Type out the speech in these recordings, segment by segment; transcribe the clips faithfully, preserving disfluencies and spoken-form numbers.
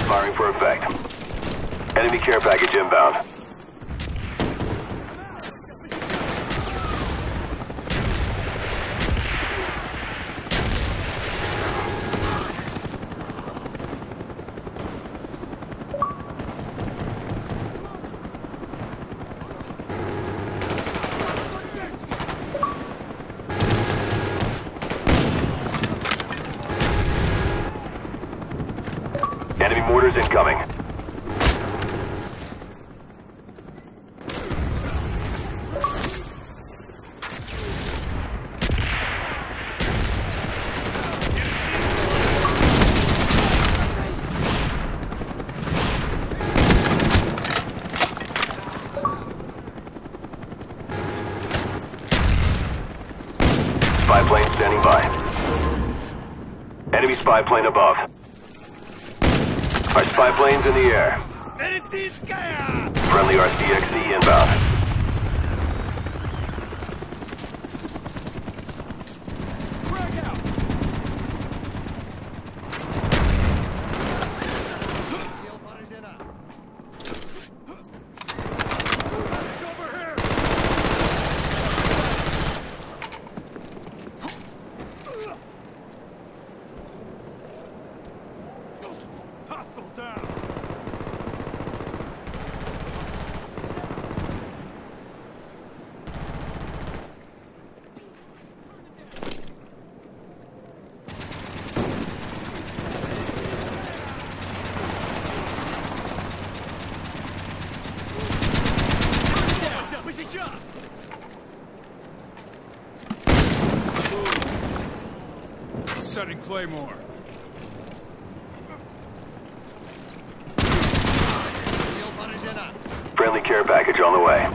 firing for effect. Enemy care package inbound. Enemy mortars incoming. Spy plane standing by. Enemy spy plane above. Our spy plane's in the air. Friendly R C X D inbound. Hostile down. Setting Claymore. Friendly care package on the way.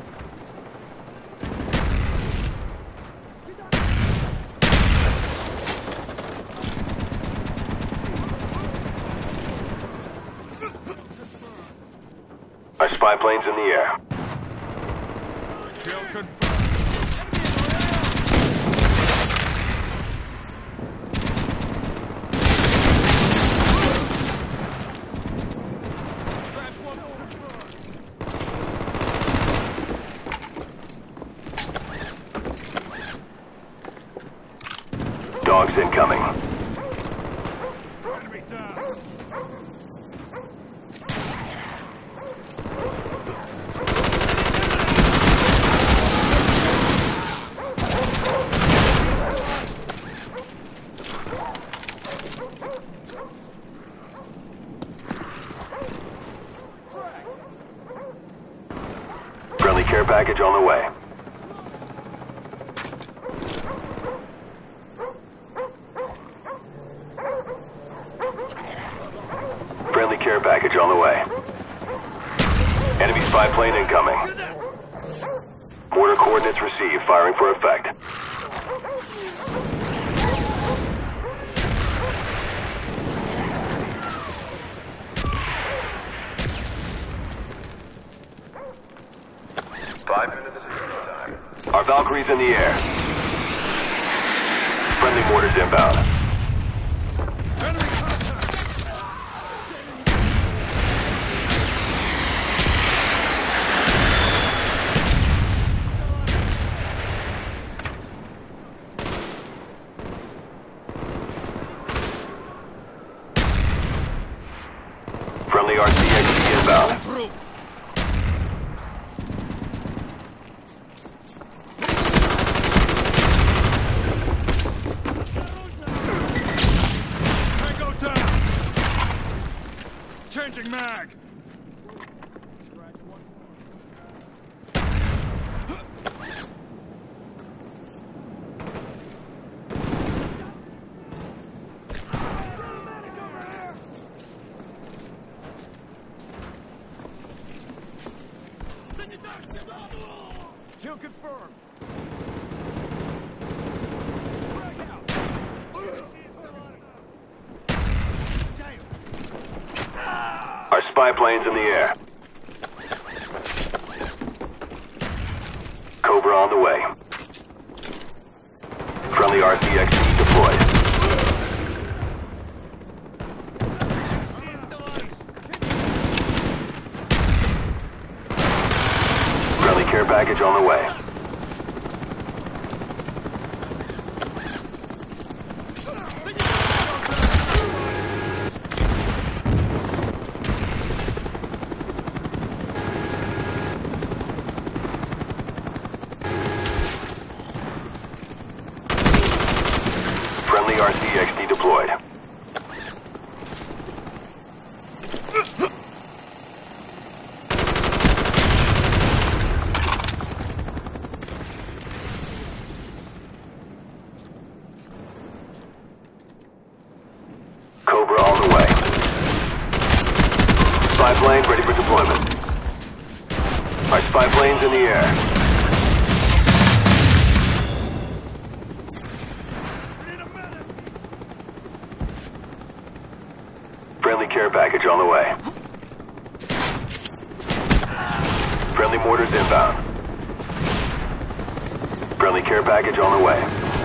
Our spy plane's in the air. Kill confirmed. Dogs incoming. Enemy down. Friendly care package on the way. Friendly care package on the way. Enemy spy plane incoming. Mortar coordinates received. Firing for effect. Five minutes time. Our Valkyrie's in the air. Friendly mortars inbound. Friendly R C X D inbound. Tango down. Changing mag. Kill confirmed. Frag out. Our spy plane's in the air. Cobra on the way. Friendly R C X D deployed. care package on the way. Friendly R C X D deployed. Cobra on the way. Spy plane ready for deployment. Our spy plane's in the air. Friendly care package on the way. Friendly mortars inbound. Friendly care package on the way.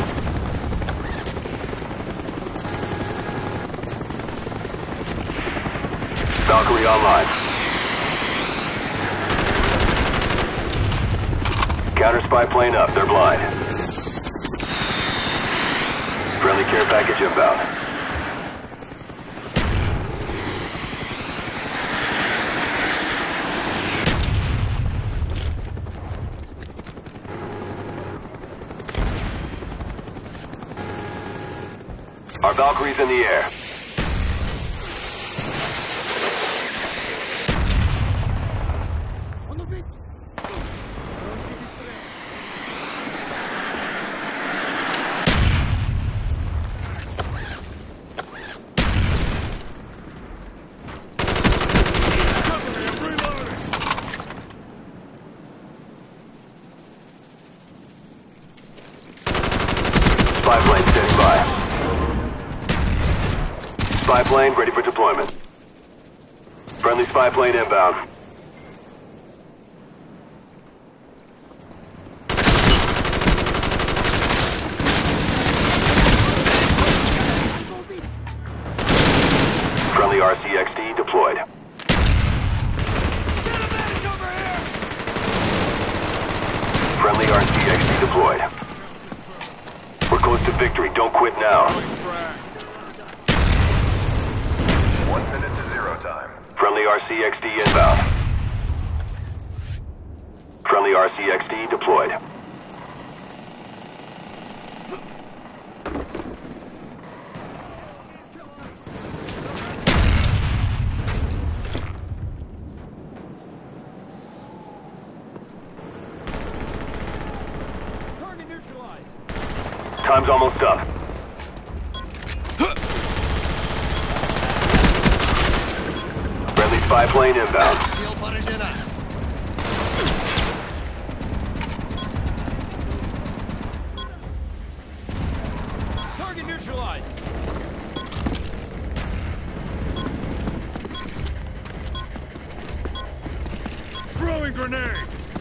Valkyrie online. Counter spy plane up, they're blind. Friendly care package inbound. Our Valkyrie's in the air. Spy plane standing by. Spy plane ready for deployment. Friendly spy plane inbound. Friendly R C X D deployed. Friendly R C X D deployed. We're close to victory. Don't quit now. One minute to zero time. Friendly R C X D inbound. Friendly R C X D deployed. Target neutralized. Time's almost up. Friendly spy plane inbound. Target neutralized. Throwing grenade.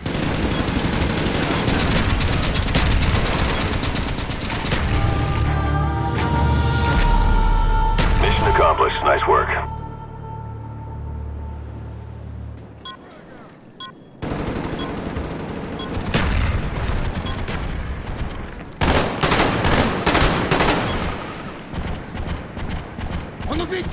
Mission accomplished. Nice work. On the beat.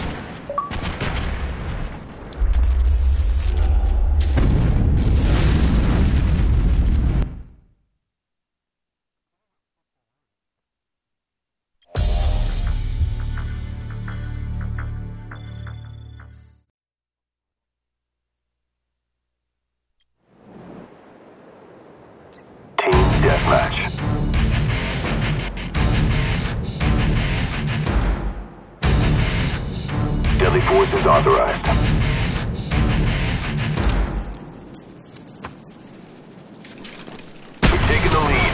Team deathmatch. Deadly force is authorized. We've taken the lead.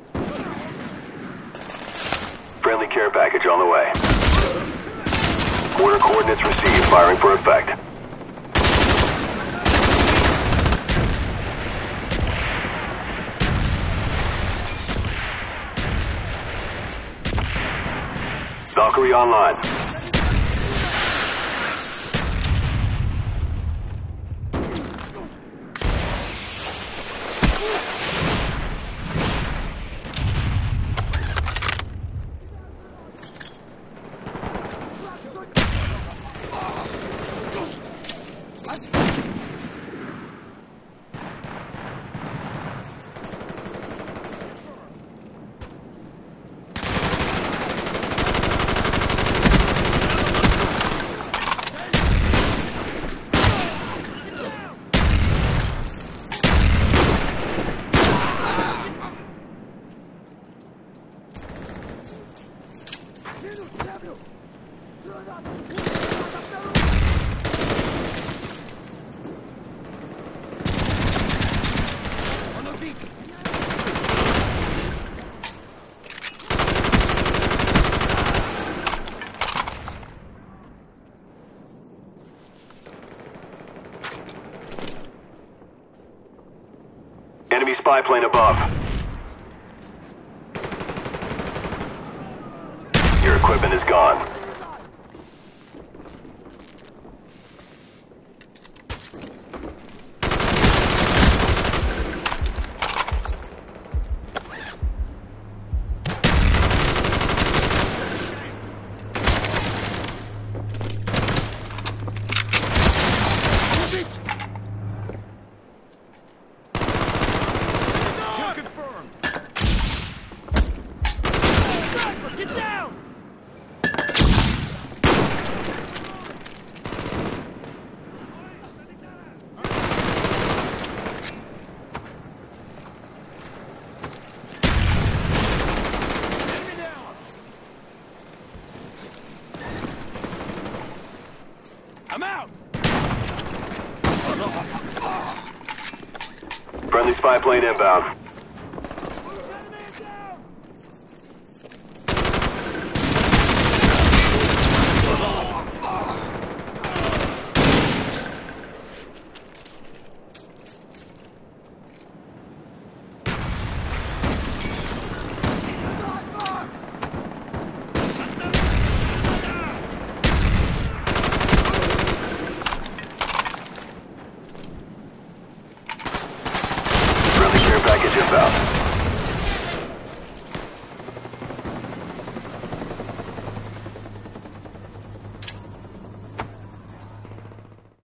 Friendly care package on the way. Mortar coordinates received. Firing for effect. Valkyrie online. Enemy spy plane above. Your equipment is gone. Get down! Enemy down! I'm out! Friendly spy plane inbound.